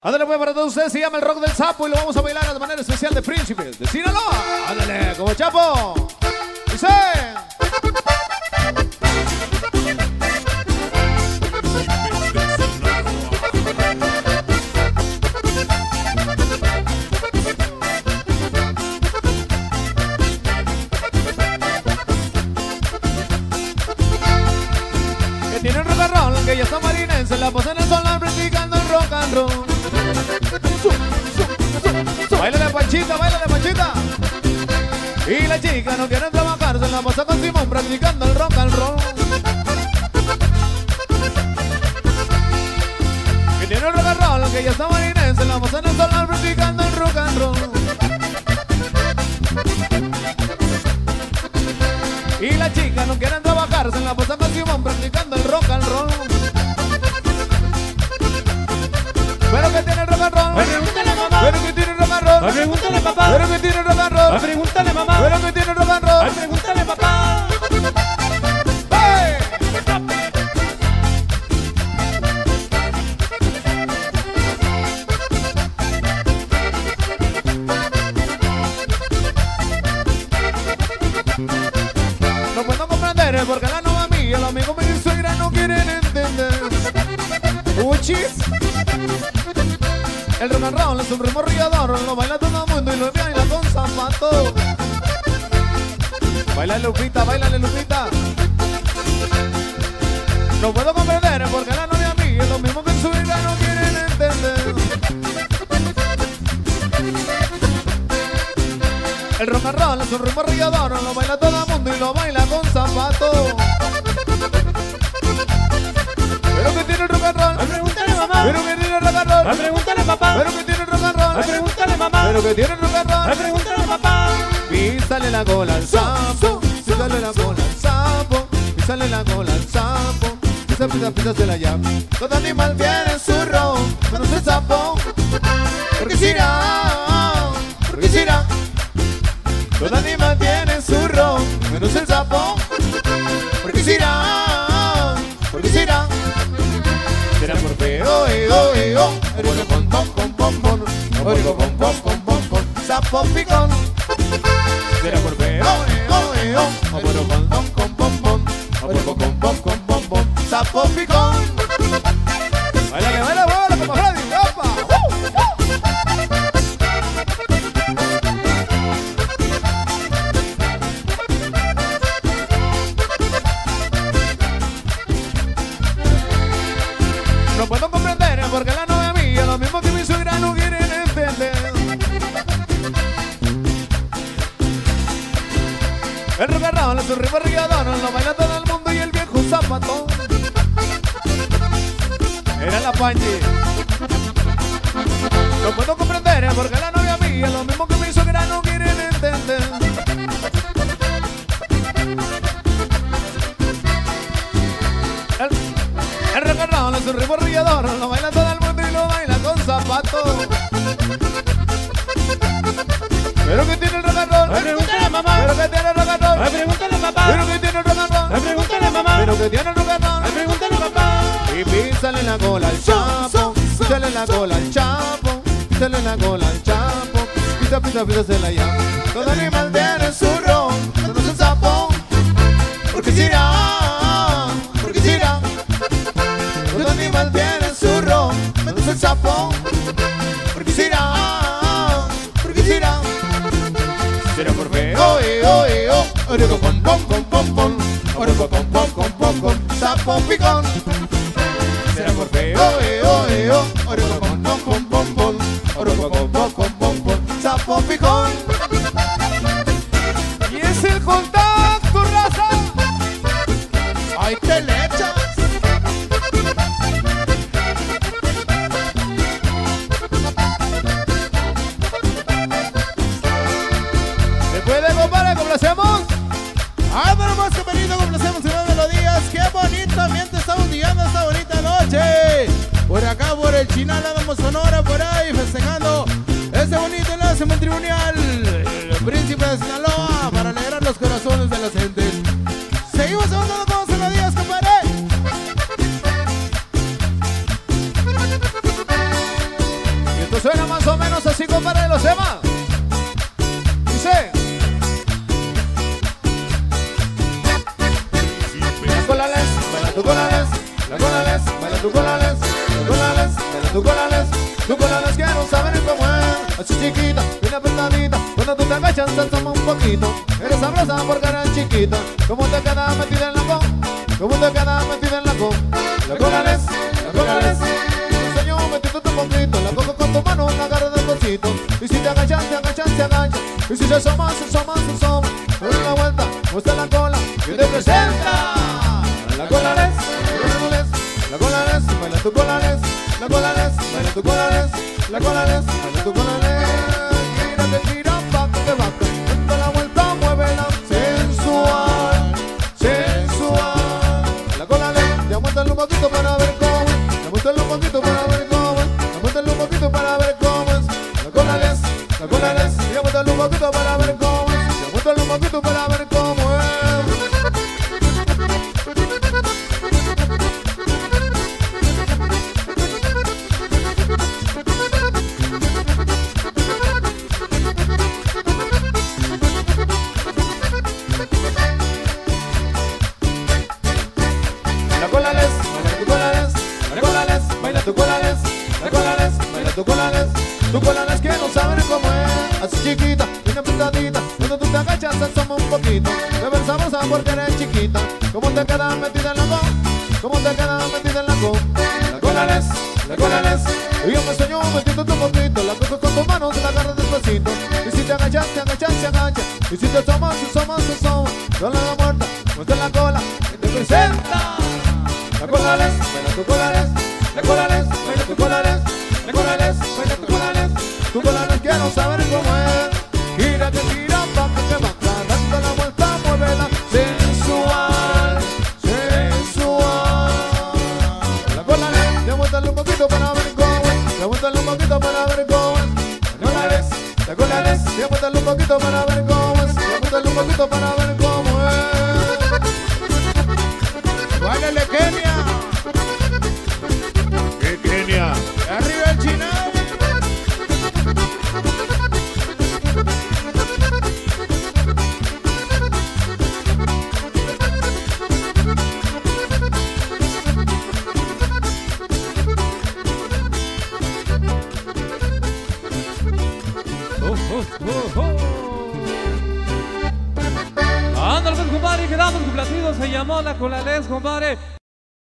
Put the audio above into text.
Ándale pues para todos ustedes, se llama el rock del sapo y lo vamos a bailar de manera especial de Príncipes de Sinaloa. Ándale, como Chapo. Dice. Que tiene un rock and roll, que ya está marinense, la posa en el sol, practicando el rock and roll. Baila de Panchita. Y la chica no quiere trabajar, se la pasa con Simón practicando el rock and roll. Que tiene un rock and roll, que ya está marinense, la pasa en el solar practicando el rock and roll. Y la chica no quiere trabajar, se la pasa con Simón practicando el rock and roll. Pero que tiene el rock and roll. Pregúntale mamá. Pero que tiene el rock and roll. Pregúntale papá. Pero que tiene el rock and roll. Pregúntale mamá. Pero que tiene el rock and roll. Pregúntale papá. ¡Hey! No puedo comprender porque la nueva mía, los amigos de mi suegra no quieren entender. Uchis. El rock and roll es un ritmo riador, lo baila todo el mundo y lo baila con zapatos. Bailale Lupita, bailale Lupita. No puedo comprender porque la novia mía es lo mismo que en su vida no quieren entender. El rock and roll es un ritmo riador, lo baila todo el mundo y lo baila con zapatos. Pero que tiene el rock and roll. Pregúntale mamá. Pero que tiene el rock and roll. Pregúntale papá. Pero que tiene el rock and roll. Pregúntale mamá. Pero que tiene el rock and roll. Pregúntale papá. Písale la cola al sapo, písale la cola al sapo, písale la cola al sapo, písasela ya. Todo animal tiene su ron, menos el sapo, porque si irá. Todo animal tiene su ron, menos el sapo, porque si irá. Será por feo, erigo pom pom, sapo picón. Será por feo, pom, sapo picón. Baila, como Freddy, ¡opa! No puedo comprender porque la novia mía, lo mismo que mi suegra no quieren entender. El rock and roll es un ritmo riador, lo baila todo el mundo y el viejo zapatón. Era la Panchi. No puedo comprender porque la novia mía, lo mismo que mi suegra no quieren entender. El rock and roll es un ritmo riador, lo baila todo el mundo y lo baila con zapatos. Pero que tiene el rock and roll. Pregúntale mamá. Pero que tiene el rock and roll. Pregúntale papá. Pero que tiene el rock and roll. Pregúntale mamá. Pero que tiene el rock and roll. Pregúntale papá. Y písale la cola al chapo, písale la cola al chapo, písale la cola al chapo, písasela ya. Todo animal tiene su ron, no es un sapo, porque si irá. Todo animal tiene su ron, no es un sapo, porque si irá. Será por feo, origo pom, origo pom, sapo picón. Será por feo, origo pom, origo pom, sapo picón. Y es el contacto, raza. Ahí te le echas. ¿Se puede, compadre? ¿Complacemos? Ah, pero más que bonito, complacemos en las melodías. Qué bonito ambiente estamos viviendo esta bonita noche. Por acá, por el Chinal, andamos Sonora, por ahí, festejando este bonito enlace matrimonial. El Príncipe de Sinaloa, para alegrar los corazones de la gente. Seguimos avanzando con las melodías, compadre. tu cola les quiero saber cómo es. Así chiquita, bien apretadita, cuando tú te agachas se asoma un poquito. Eres sabrosa porque eres chiquita, como te queda metida en la con, como te queda metida en la con. La cola les, te enseño metiéndote un poquito, la cojo con tu mano, la agarro del bolsito. Y si te agachas, se agacha, y si se asoma, dale una vuelta, muestra la cola, que te presenta. La cola les, la cola les, baila tu cola les, la cola les, baila tu cola les, la cola les, baila tu cola les. Gira que gira, vaca que vaca, date la vuelta, muévela, sensual, sensual. La cola les, ya muéstralo un poquito para ver cómo es, ya muéstralo un poquito para ver cómo es, ya muéstralo un poquito para ver cómo es. La cola les, ya muéstralo un poquito para ver cómo es, ya muéstralo un poquito para ver cómo es. Tu cola les quiero saber cómo es. Así chiquita, bien apretadita, cuando tú te agachas se asoma un poquito. De ver sabrosa porque eres chiquita, como te quedas metida en la con, como te quedas metida en la con. La cola les, y yo me sueño metiéndote un poquito. La cojo con tus manos y la agarras despacito. Y si te agachas, se agacha. Y si te asomas, dale la muerta, muestra la cola, que te presenta. La cola les, baila tu cola les, la cola les, baila tu cola les, la cola les, baila tu cola les. Tu cola les quiero saber cómo es. Gira que gira, vaca que vaca, date la vuelta, muévela, sensual, sensual. La cola les, ya muéstralo un poquito para ver cómo es, ya muéstralo un poquito para ver cómo es. La cola les, ya muéstralo un poquito para ver cómo es, ya muéstralo un poquito para ver cómo es. ¡Báilale, Kenia! ¿Qué Kenia? ¡Arriba el Chinal! Ándale pues, compadre, quedamos complacidos. Se llamó la cola les, compadre.